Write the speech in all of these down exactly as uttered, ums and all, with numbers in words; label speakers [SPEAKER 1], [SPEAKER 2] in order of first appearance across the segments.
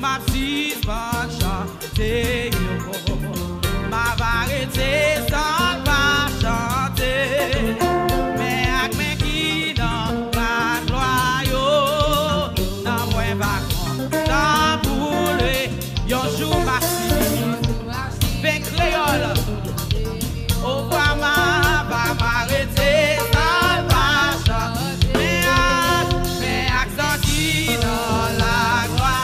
[SPEAKER 1] ma petite bonne chanter, ma variété sans pas chanter, mais avec mes qui dans la gloire, dans mon vacances, dans boule, yon joue ma petite, ben créole, au bois ma, va m'arrêter sans pas chanter, mais mais accent qui dans la gloire.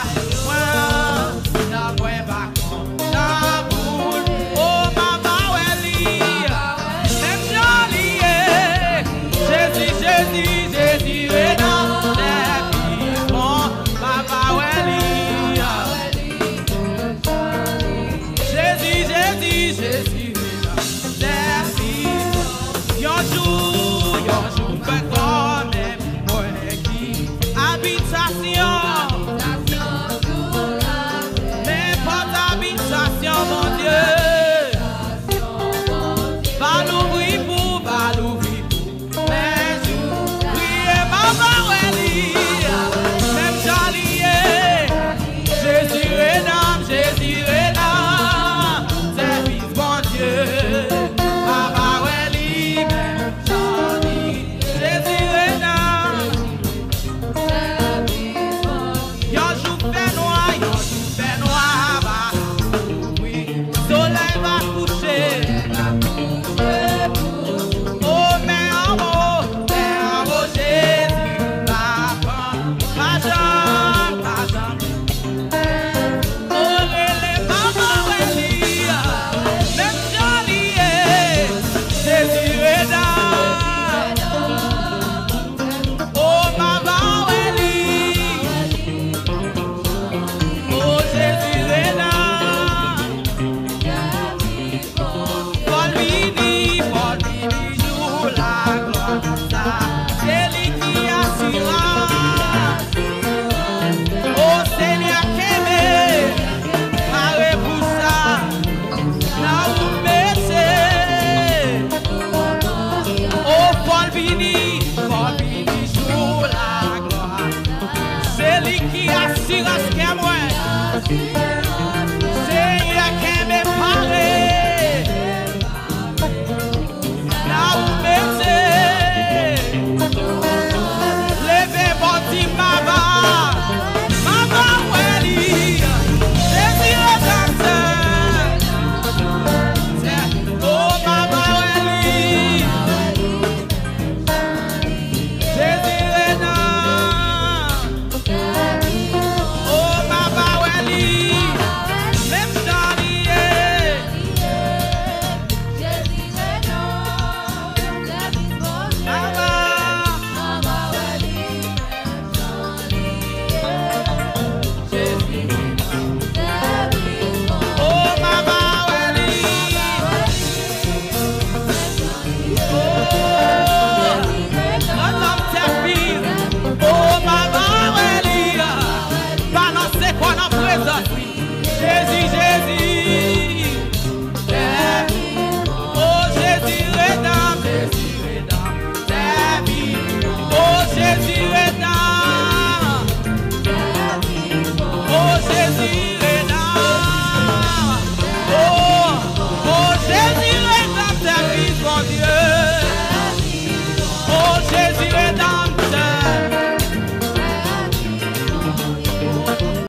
[SPEAKER 1] Jésus